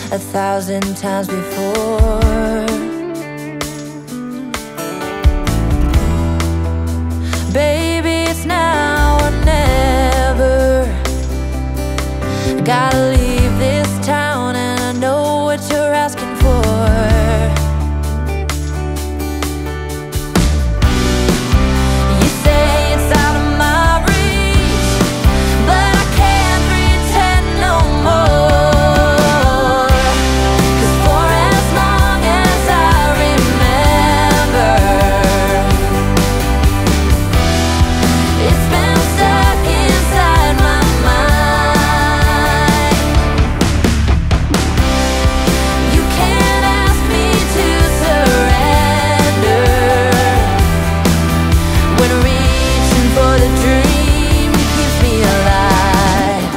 1,000 times before. Baby, it's now or never. I gotta leave this town, and I know what you're asking for. You say it's out of my reach, but I can't pretend no more. 'Cause for as long as I remember, it's been stuck inside my mind. You can't ask me to surrender when reaching for the dream keeps me alive.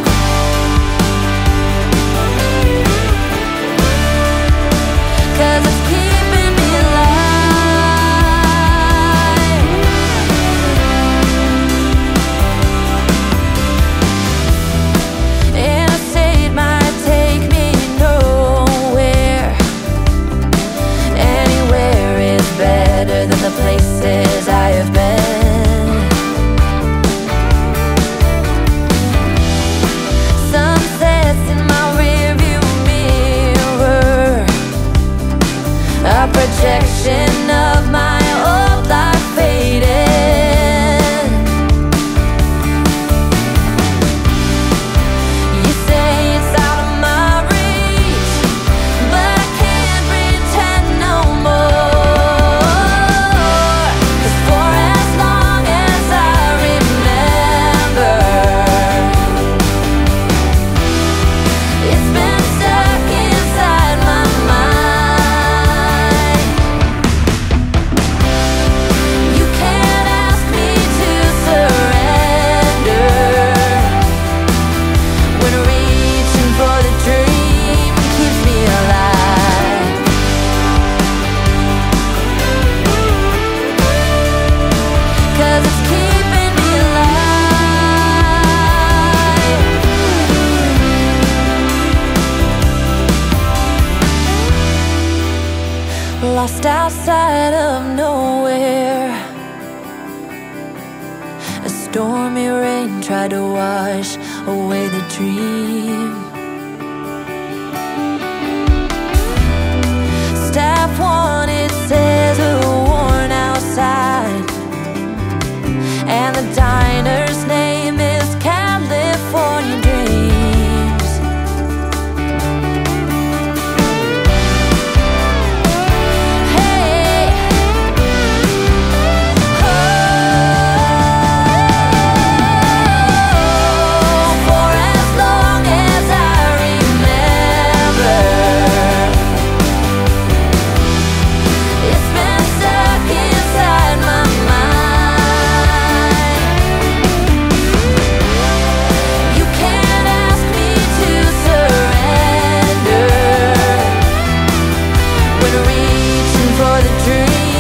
'Cause it's keeping me alive. Interstate might take me nowhere. Anywhere is better than the places I have been. Sunsets in my rearview mirror, a projection of my old life fading. You say it's out of my reach, but I can't pretend no more. 'Cause for as long as I remember, it's been stuck inside my mind. You can't ask me to surrender when reaching for the dream keeps me alive. 'Cause it's keeping me alive. Lost outside of nowhere, a stormy rain tried to wash away the dream. Staff wanted scissors worn outside, and the diner's name is California Dreams. Hey, for as long as I remember, it's been stuck inside my mind. You can't ask me to surrender when reaching for the dream